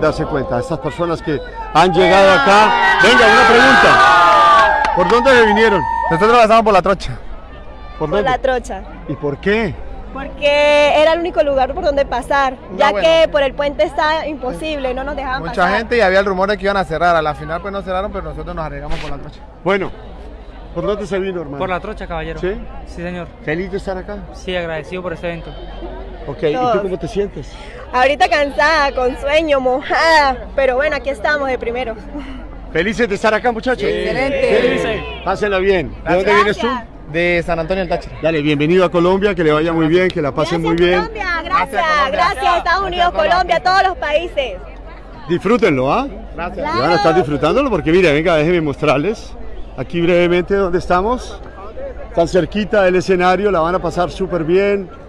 darse cuenta, estas personas que han llegado acá. Venga, una pregunta. ¿Por dónde se vinieron? Nosotros pasamos por La Trocha. ¿Por Por dónde? La Trocha. ¿Y por qué? Porque era el único lugar por donde pasar, ya bueno. que por el puente está imposible, no nos dejaban Mucha pasar. gente y había el rumor de que iban a cerrar. A la final pues no cerraron, pero nosotros nos arriesgamos por La Trocha. Bueno, ¿por dónde se vino, hermano? Por La Trocha, caballero. ¿Sí? Sí, señor. ¿Feliz de estar acá? Sí, agradecido por este evento. Ok, ¿y tú Todos. cómo te sientes? Ahorita cansada, con sueño, mojada, pero bueno, aquí estamos de primero. ¿Felices de estar acá, muchachos? Excelente. Sí. Pásenla bien. ¿De dónde vienes tú? De San Antonio del Táchira. Dale, bienvenido a Colombia, que le vaya muy bien, que la pasen muy bien. Colombia, gracias Estados Unidos, Colombia, todos los países. Disfrútenlo, ¿ah? Gracias. Y van a estar disfrutándolo porque mira, venga, déjenme mostrarles aquí brevemente dónde estamos. Tan cerquita del escenario, la van a pasar súper bien.